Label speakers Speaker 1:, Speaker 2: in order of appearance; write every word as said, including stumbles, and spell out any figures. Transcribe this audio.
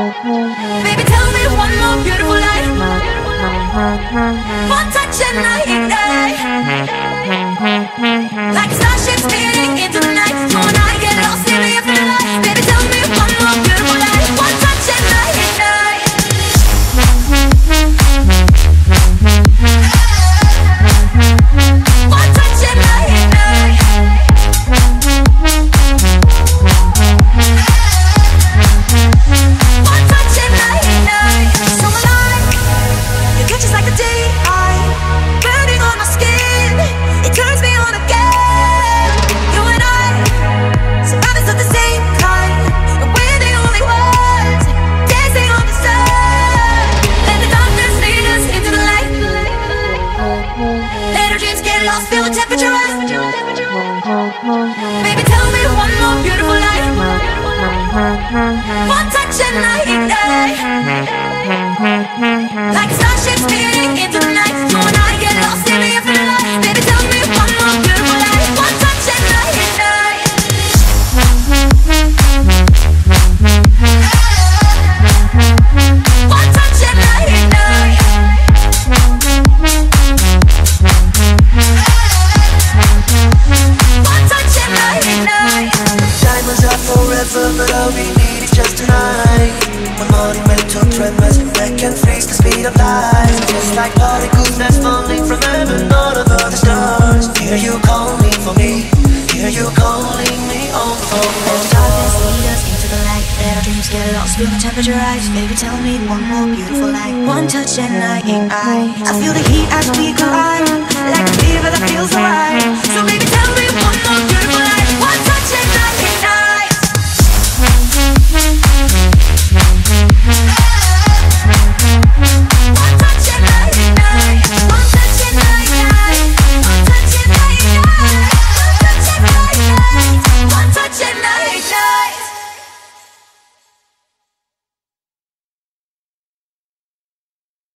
Speaker 1: Baby, tell me one more beautiful night. One touch and I ignite, like a starship speeding into the night. You and I get lost in the infinite light. Baby, tell me one more beautiful night. One touch and I ignite. One touch and I ignite. One touch and I ignite. So alive, you catch us like the daylight, burning on my skin. It turns me on again. You and I, survivors of the same kind, and we're the only ones dancing on the sun. Let the darkness lead us into the light. Let our dreams get lost, feel the temperature rise. Baby, tell me one more beautiful night. One touch and I ignite, like a starship speeding into the night. You and I get lost in the infinite light. Baby, tell me one more beautiful night. One touch and I ignite. One touch and I ignite. One touch and I ignite.
Speaker 2: Diamonds are forever, but all we need is just tonight. One monumental tremors that can freeze the speed of light. Just like particles that's falling from heaven all over the stars. Hear you calling for me, hear you calling me on the phone.
Speaker 1: Let the darkness lead us into the light. Let our dreams get lost, feel the temperature rise. Baby, tell me one more beautiful night. One touch and I ignite. I feel the heat as we collide, like a fever that feels alright. So baby,